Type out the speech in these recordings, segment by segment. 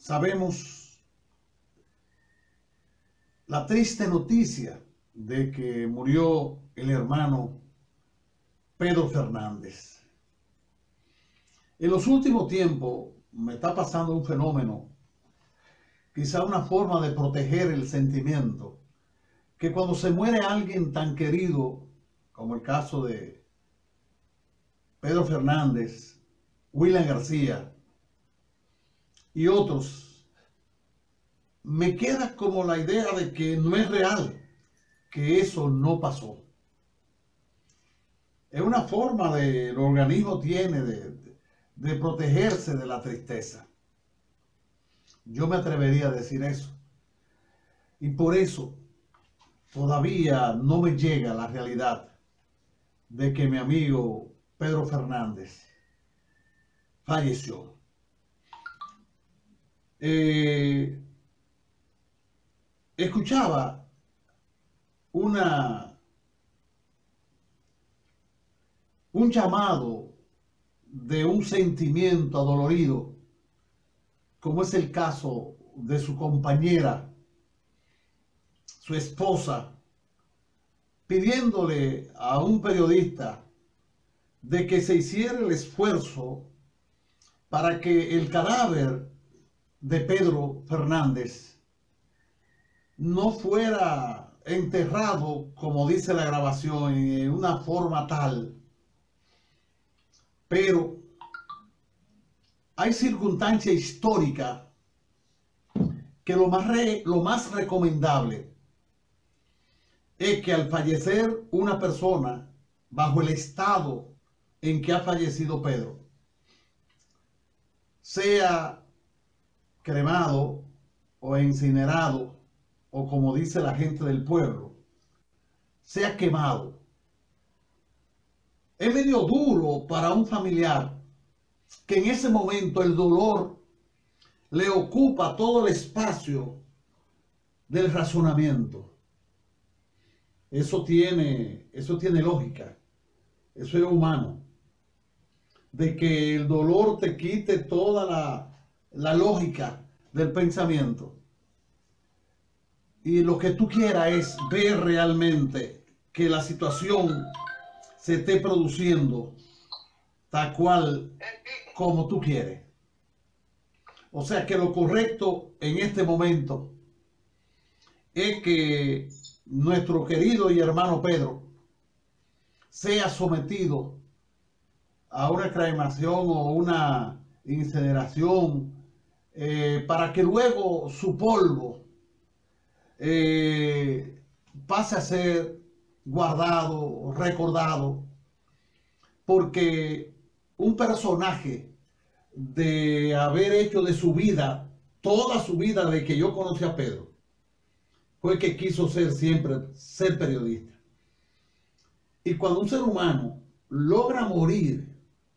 Sabemos la triste noticia de que murió el hermano Pedro Fernández. En los últimos tiempos me está pasando un fenómeno, quizá una forma de proteger el sentimiento, que cuando se muere alguien tan querido, como el caso de Pedro Fernández, William García y otros, me queda como la idea de que no es real, que eso no pasó. Es una forma de el organismo tiene de protegerse de la tristeza. Yo me atrevería a decir eso. Y por eso todavía no me llega la realidad de que mi amigo Pedro Fernández falleció. Escuchaba un llamado de un sentimiento adolorido, como es el caso de su compañera, su esposa, pidiéndole a un periodista de que se hiciera el esfuerzo para que el cadáver de Pedro Fernández no fuera enterrado, como dice la grabación, en una forma tal. Pero hay circunstancias históricas que lo más recomendable es que al fallecer una persona bajo el estado en que ha fallecido Pedro, sea cremado o incinerado, o como dice la gente del pueblo, sea quemado. Es medio duro para un familiar que en ese momento el dolor le ocupa todo el espacio del razonamiento. Eso tiene lógica, eso es humano, de que el dolor te quite toda la lógica del pensamiento. Y lo que tú quieras es ver realmente que la situación se esté produciendo tal cual como tú quieres. O sea que lo correcto en este momento es que nuestro querido y hermano Pedro sea sometido a una cremación o una incineración, para que luego su polvo pase a ser guardado, recordado, porque un personaje de haber hecho de su vida, toda su vida de que yo conocí a Pedro, fue que quiso siempre ser periodista. Y cuando un ser humano logra morir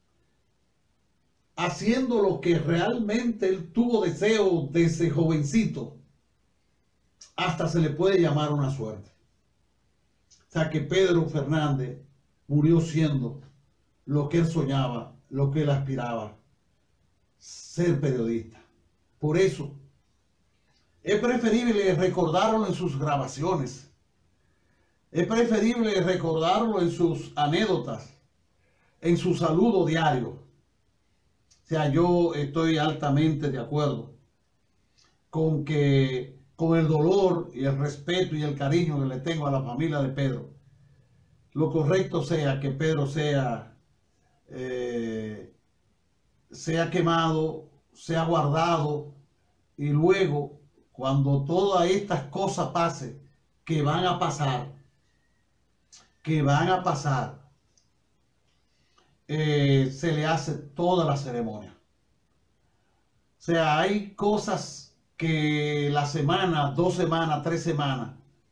haciendo lo que realmente él tuvo deseo desde jovencito, hasta se le puede llamar una suerte. O sea que Pedro Fernández murió siendo lo que él soñaba, lo que él aspiraba, ser periodista. Por eso es preferible recordarlo en sus grabaciones, es preferible recordarlo en sus anécdotas, en su saludo diario. O sea, yo estoy altamente de acuerdo con que con el dolor y el respeto y el cariño que le tengo a la familia de Pedro, lo correcto sea que Pedro sea quemado, sea guardado, y luego, cuando todas estas cosas pasen, que van a pasar, se le hace toda la ceremonia. O sea, hay cosas que la semana, 2 semanas, 3 semanas,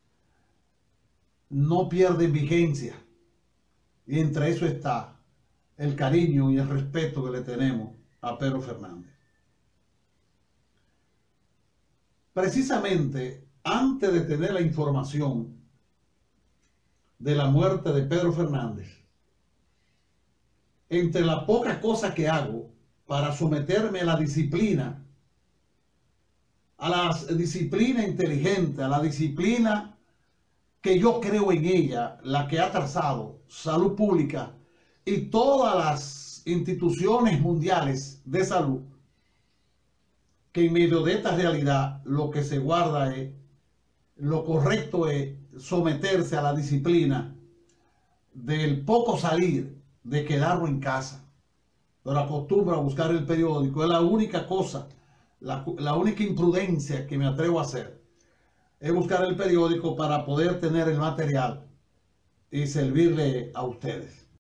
no pierden vigencia. Y entre eso está el cariño y el respeto que le tenemos a Pedro Fernández. Precisamente antes de tener la información de la muerte de Pedro Fernández, entre las pocas cosas que hago para someterme a la disciplina a la disciplina inteligente, a la disciplina que yo creo en ella, la que ha trazado Salud Pública y todas las instituciones mundiales de salud, que en medio de esta realidad lo que se guarda es, lo correcto es someterse a la disciplina del poco salir, de quedarlo en casa. Pero acostumbro a buscar el periódico, es la única cosa, la única imprudencia que me atrevo a hacer, es buscar el periódico para poder tener el material y servirle a ustedes.